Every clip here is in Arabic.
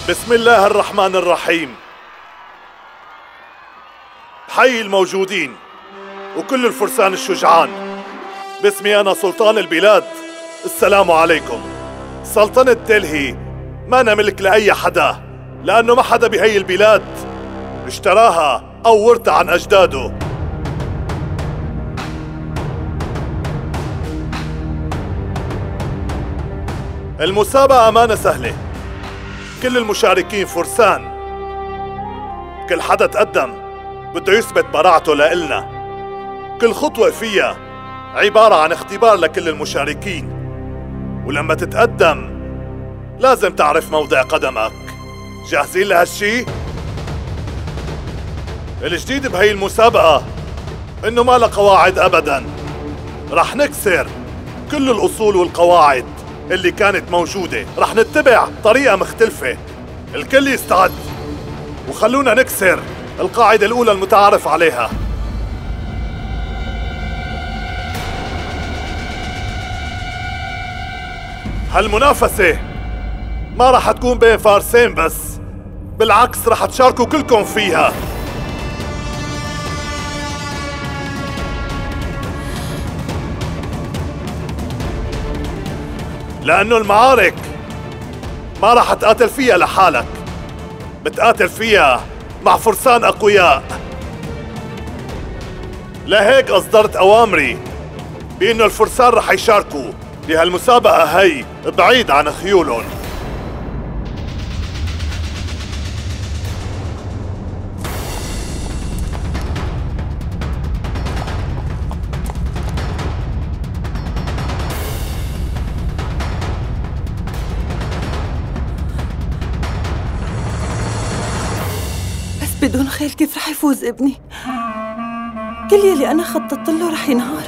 بسم الله الرحمن الرحيم. حي الموجودين وكل الفرسان الشجعان. باسمي أنا سلطان البلاد، السلام عليكم. سلطنة دلهي ما أنا ملك لأي حدا، لأنه ما حدا بهي البلاد اشتراها أو ورثها عن أجداده. المسابقة أمانة سهلة، كل المشاركين فرسان، كل حدا تقدم بده يثبت براعته لإلنا. كل خطوة فيها عبارة عن اختبار لكل المشاركين، ولما تتقدم لازم تعرف موضع قدمك. جاهزين لهالشي؟ الجديد بهي المسابقة إنه ما لها قواعد أبداً. رح نكسر كل الأصول والقواعد اللي كانت موجودة، رح نتبع طريقة مختلفة. الكل يستعد وخلونا نكسر القاعدة الأولى المتعارف عليها. هالمنافسة ما رح تكون بين فارسين بس، بالعكس رح تشاركوا كلكم فيها. لأنه المعارك ما رح تقاتل فيها لحالك، بتقاتل فيها مع فرسان أقوياء. لهيك أصدرت أوامري بأنه الفرسان رح يشاركوا بهالمسابقة هي بعيد عن خيولهم. بدون خيل كيف رح يفوز ابني؟ كل يلي أنا خططت له رح ينهار.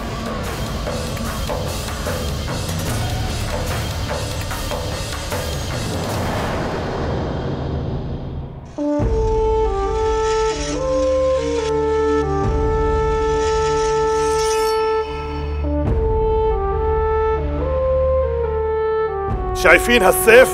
شايفين هالسيف؟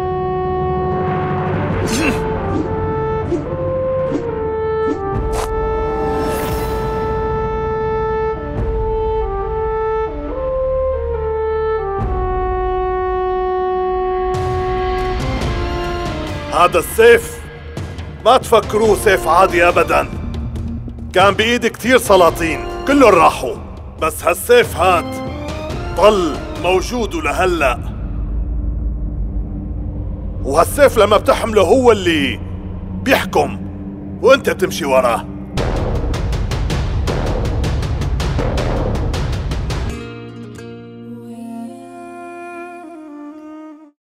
هذا السيف ما تفكروه سيف عادي أبداً. كان بإيد كتير سلاطين كلهم راحوا، بس هالسيف هاد ضل موجود لهلأ. وهالسيف لما بتحمله هو اللي بيحكم وانت بتمشي وراه.